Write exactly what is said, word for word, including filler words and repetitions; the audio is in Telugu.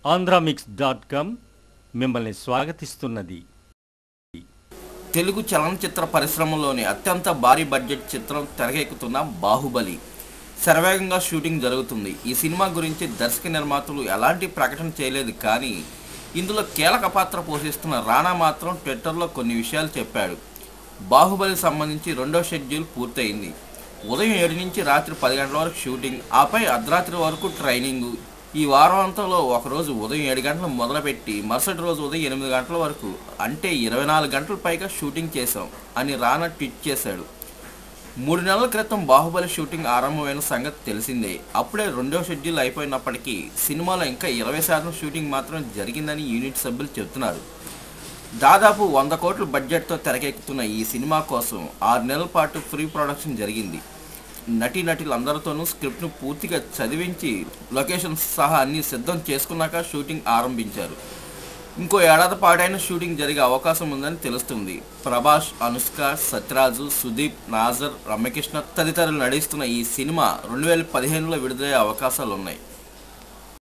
ఆంధ్రామిక్స్ డాట్ కామ్ మిమ్మల్ని స్వాగతిస్తున్నది. తెలుగు చలనచిత్ర పరిశ్రమలోని అత్యంత భారీ బడ్జెట్ చిత్రం తెరకెక్కుతున్న బాహుబలి శరవేగంగా షూటింగ్ జరుగుతుంది. ఈ సినిమా గురించి దర్శక నిర్మాతలు ఎలాంటి ప్రకటన చేయలేదు, కానీ ఇందులో కీలక పాత్ర పోషిస్తున్న రానా మాత్రం ట్విట్టర్లో కొన్ని విషయాలు చెప్పాడు. బాహుబలి సంబంధించి రెండో షెడ్యూల్ పూర్తయింది. ఉదయం ఏడు నుంచి రాత్రి పది గంటల వరకు షూటింగ్, ఆపై అర్ధరాత్రి వరకు ట్రైనింగు. ఈ వారాంతంలో ఒకరోజు ఉదయం ఏడు గంటలు మొదలుపెట్టి మరుసటి రోజు ఉదయం ఎనిమిది గంటల వరకు, అంటే ఇరవై నాలుగు గంటల పైగా షూటింగ్ చేశాం అని రానా ట్వీట్ చేశాడు. మూడు నెలల క్రితం బాహుబలి షూటింగ్ ఆరంభమైన సంగతి తెలిసిందే. అప్పుడే రెండో షెడ్యూల్ అయిపోయినప్పటికీ సినిమాలో ఇంకా ఇరవై శాతం షూటింగ్ మాత్రం జరిగిందని యూనిట్ సభ్యులు చెబుతున్నారు. దాదాపు వంద కోట్ల బడ్జెట్తో తెరకెక్కుతున్న ఈ సినిమా కోసం ఆరు నెలల పాటు ప్రీ ప్రొడక్షన్ జరిగింది. నటీనటులందరితోనూ స్క్రిప్ట్ను పూర్తిగా చదివించి లొకేషన్స్ సహా అన్నీ సిద్ధం చేసుకున్నాక షూటింగ్ ఆరంభించారు. ఇంకో ఏడాది పాటైన షూటింగ్ జరిగే అవకాశం ఉందని తెలుస్తుంది. ప్రభాస్, అనుష్క, సత్యరాజు, సుదీప్, నాజర్, రమ్యకృష్ణ తదితరులు నటిస్తున్న ఈ సినిమా రెండు వేల పదిహేనులో విడుదలయ్యే అవకాశాలు ఉన్నాయి.